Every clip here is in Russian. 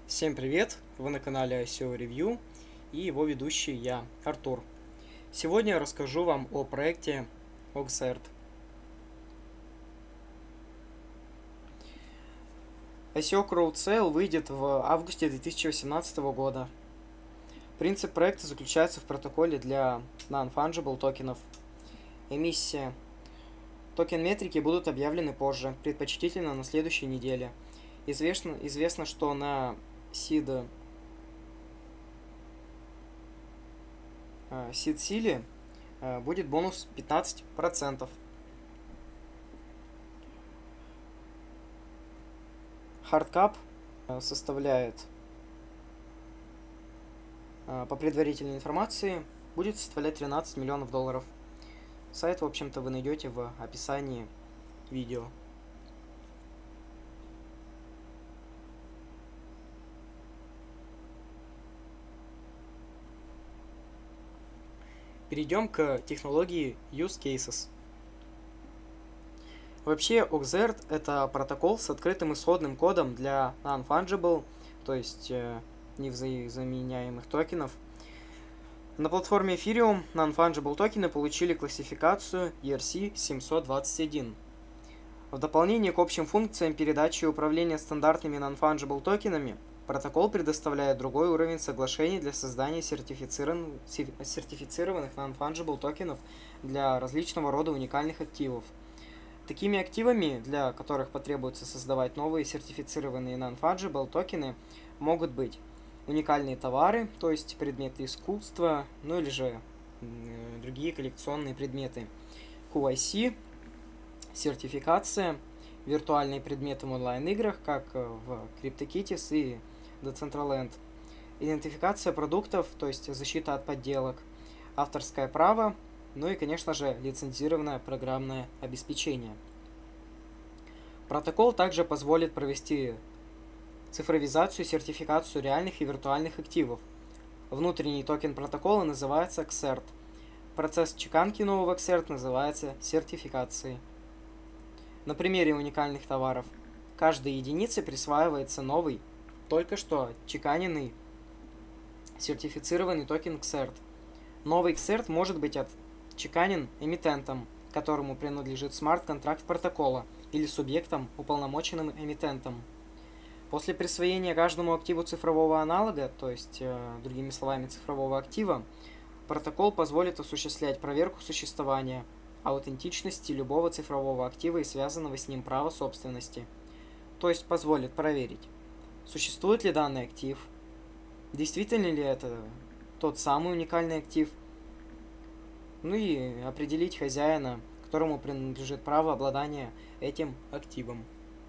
Всем привет! Вы на канале ICO Review и его ведущий я, Артур. Сегодня я расскажу вам о проекте Oxert. ICO Crowd Sale выйдет в августе 2018 года. Принцип проекта заключается в протоколе для Non-Fungible токенов. Эмиссия. Токен-метрики будут объявлены позже, предпочтительно на следующей неделе. Известно, что на Seed Силе будет бонус 15%. Хардкап составляет, по предварительной информации, будет составлять 13 миллионов долларов. Сайт, в общем-то, вы найдете в описании видео. Перейдем к технологии Use Cases. Вообще, Oxert – это протокол с открытым исходным кодом для Non-Fungible, то есть невзаменяемых токенов. На платформе Ethereum Non-Fungible токены получили классификацию ERC-721. В дополнение к общим функциям передачи и управления стандартными Non-Fungible токенами, протокол предоставляет другой уровень соглашений для создания сертифицированных Non-Fungible токенов для различного рода уникальных активов. Такими активами, для которых потребуется создавать новые сертифицированные Non-Fungible токены, могут быть уникальные товары, то есть предметы искусства, ну или же другие коллекционные предметы, QIC, сертификация, виртуальные предметы в онлайн-играх, как в CryptoKitties и Decentraland, идентификация продуктов, то есть защита от подделок, авторское право, ну и, конечно же, лицензированное программное обеспечение. Протокол также позволит провести цифровизацию и сертификацию реальных и виртуальных активов. Внутренний токен протокола называется Xert. Процесс чеканки нового Xert называется сертификацией. На примере уникальных товаров. Каждой единице присваивается новый, только что чеканенный, сертифицированный токен Xert. Новый Xert может быть отчеканен эмитентом, которому принадлежит смарт-контракт протокола, или субъектом, уполномоченным эмитентом. После присвоения каждому активу цифрового аналога, то есть, другими словами, цифрового актива, протокол позволит осуществлять проверку существования, аутентичности любого цифрового актива и связанного с ним права собственности. То есть позволит проверить, существует ли данный актив, действительно ли это тот самый уникальный актив, ну и определить хозяина, которому принадлежит право обладания этим активом.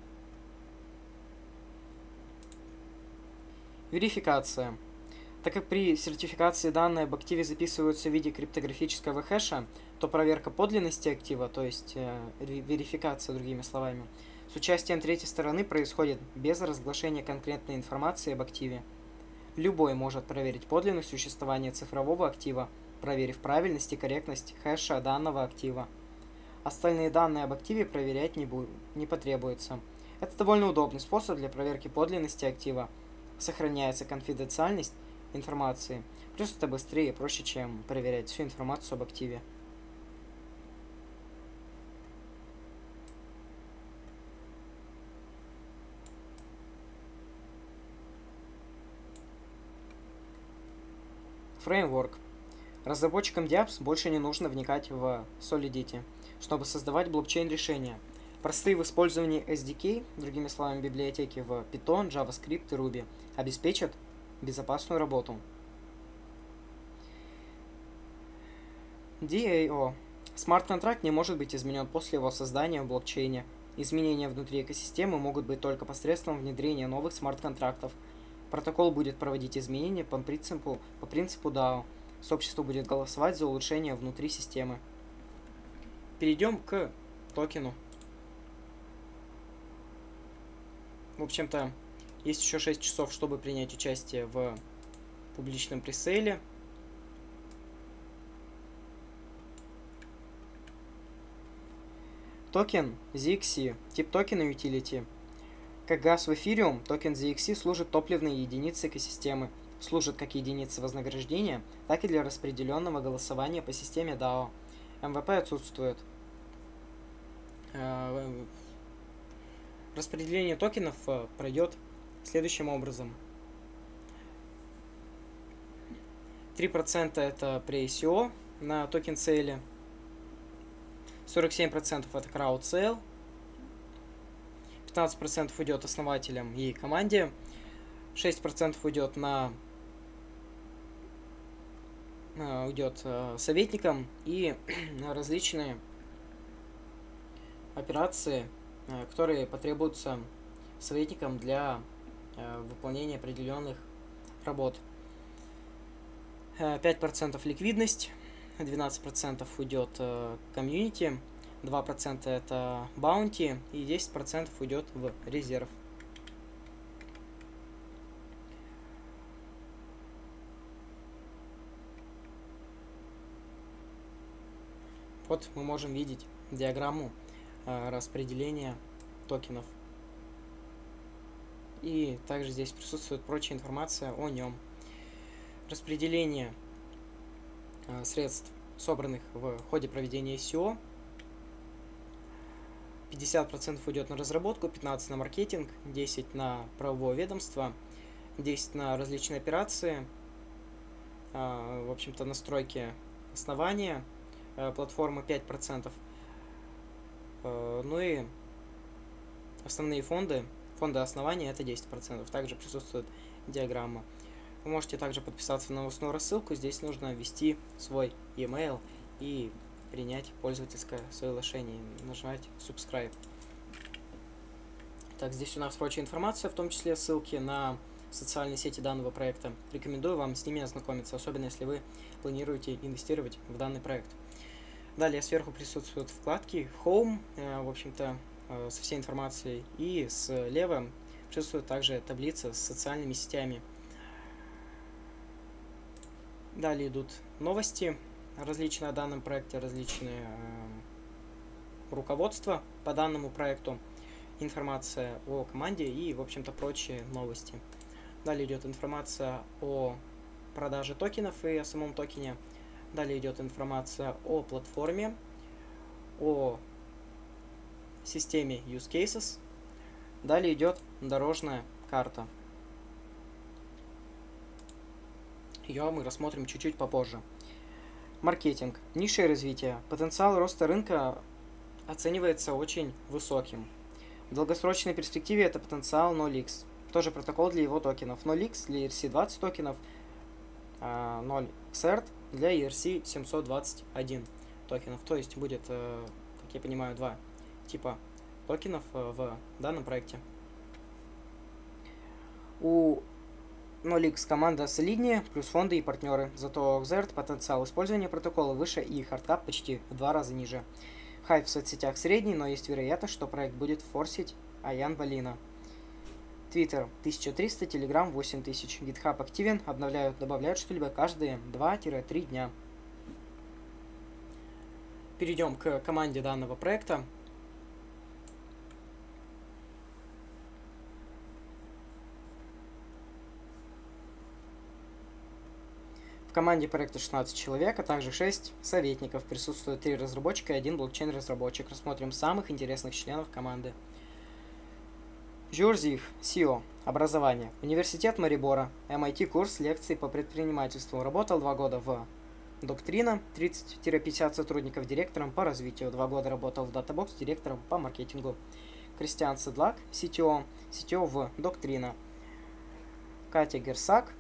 Верификация. Так как при сертификации данные об активе записываются в виде криптографического хэша, то проверка подлинности актива, то есть верификация, другими словами, с участием третьей стороны происходит без разглашения конкретной информации об активе. Любой может проверить подлинность существования цифрового актива, проверив правильность и корректность хэша данного актива. Остальные данные об активе проверять не потребуется. Это довольно удобный способ для проверки подлинности актива. Сохраняется конфиденциальность информации, плюс это быстрее и проще, чем проверять всю информацию об активе. Фреймворк. Разработчикам DApps больше не нужно вникать в Solidity, чтобы создавать блокчейн-решения. Простые в использовании SDK, другими словами библиотеки в Python, JavaScript и Ruby, обеспечат безопасную работу. DAO. Смарт-контракт не может быть изменен после его создания в блокчейне. Изменения внутри экосистемы могут быть только посредством внедрения новых смарт-контрактов. Протокол будет проводить изменения по принципу DAO. Сообщество будет голосовать за улучшения внутри системы. Перейдем к токену. В общем-то, есть еще 6 часов, чтобы принять участие в публичном пресейле. Токен ZXC, тип токена Utility. Как газ в эфириум, токен ZXC служит топливной единицей экосистемы, служит как единица вознаграждения, так и для распределенного голосования по системе DAO. МВП отсутствует. Распределение токенов пройдет следующим образом. 3% это при ICO на токен сейле, 47% это крауд сейл, 15% уйдет основателям и команде, 6% уйдет советникам и различные операции, которые потребуются советникам для выполнения определенных работ. 5% ликвидность, 12% уйдет комьюнити, 2% это баунти и 10% уйдет в резерв. Вот мы можем видеть диаграмму распределения токенов. И также здесь присутствует прочая информация о нем. Распределение средств, собранных в ходе проведения ICO. 50% уйдет на разработку, 15% на маркетинг, 10% на правовое ведомство, 10% на различные операции, в общем-то настройки основания, платформы 5%. Ну и основные фонды основания это 10%. Также присутствует диаграмма. Вы можете также подписаться на новостную рассылку. Здесь нужно ввести свой e-mail и принять пользовательское соглашение. Нажать subscribe. Так, здесь у нас прочая информация, в том числе ссылки на социальные сети данного проекта. Рекомендую вам с ними ознакомиться, особенно если вы планируете инвестировать в данный проект. Далее сверху присутствуют вкладки Home, в общем-то, со всей информацией. И слева присутствует также таблица с социальными сетями. Далее идут новости различные о данном проекте, различные руководства по данному проекту, информация о команде и, в общем-то, прочие новости. Далее идет информация о продаже токенов и о самом токене. Далее идет информация о платформе, о системе Use Cases. Далее идет дорожная карта. Ее мы рассмотрим чуть-чуть попозже. Маркетинг. Ниша и развитие. Потенциал роста рынка оценивается очень высоким. В долгосрочной перспективе это потенциал 0x. Тоже протокол для его токенов. 0x для ERC-20 токенов, 0xert для ERC-721 токенов. То есть будет, как я понимаю, два типа токенов в данном проекте. У 0x команда солиднее, плюс фонды и партнеры. Зато XERT потенциал использования протокола выше и хардкап почти в 2 раза ниже. Хайп в соцсетях средний, но есть вероятность, что проект будет форсить Аян Балина. Twitter 1300, Telegram 8000. GitHub активен, обновляют, добавляют что-либо каждые 2-3 дня. Перейдем к команде данного проекта. В команде проекта 16 человек, а также 6 советников. Присутствует 3 разработчика и 1 блокчейн-разработчик. Рассмотрим самых интересных членов команды. Жюрзих, СИО, образование. Университет Марибора, MIT курс лекций по предпринимательству. Работал 2 года в Доктрина, 30-50 сотрудников директором по развитию. 2 года работал в Databox директором по маркетингу. Кристиан Седлак, CTO в Доктрина. Катя Герсак,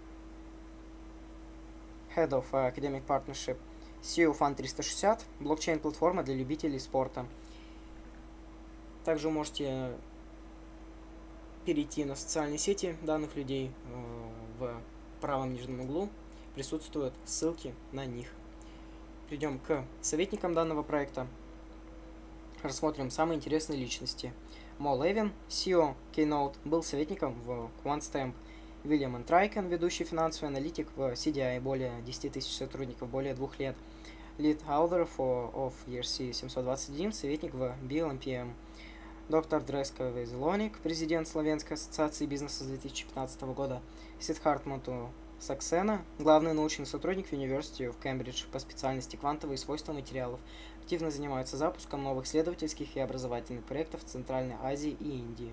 Head of Academic Partnership, CEO Fund 360, блокчейн-платформа для любителей спорта. Также вы можете перейти на социальные сети данных людей. В правом нижнем углу присутствуют ссылки на них. Перейдем к советникам данного проекта. Рассмотрим самые интересные личности. Мо Левин, CEO Keynote, был советником в QuantStamp. Вильям Энтрайкен, ведущий финансовый аналитик в CDI, более 10 тысяч сотрудников, более 2 лет. Lead Author of ERC 721, советник в BLMPM. доктор Дреска Везелоник, президент Словенской ассоциации бизнеса с 2015 года, Сиддхарт Мату Саксена, главный научный сотрудник в University of Cambridge по специальности квантовые свойства материалов, активно занимаются запуском новых исследовательских и образовательных проектов в Центральной Азии и Индии.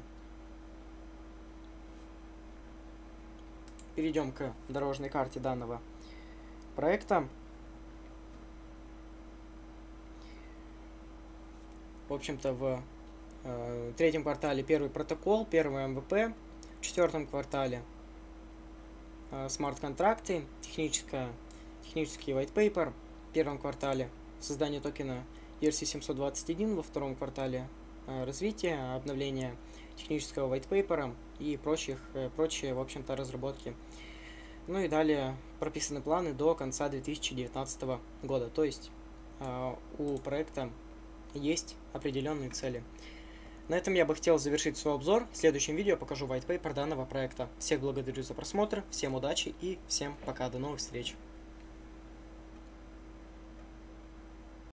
Перейдем к дорожной карте данного проекта. В общем-то, в третьем квартале первый протокол, первый МВП, в четвертом квартале смарт-контракты, технический white paper, в первом квартале создание токена ERC-721, во втором квартале развитие, обновление технического white paper и прочие, в общем-то, разработки. Ну и далее прописаны планы до конца 2019 года, то есть у проекта есть определенные цели. На этом я бы хотел завершить свой обзор. В следующем видео покажу white paper данного проекта. Всех благодарю за просмотр, всем удачи и всем пока, до новых встреч!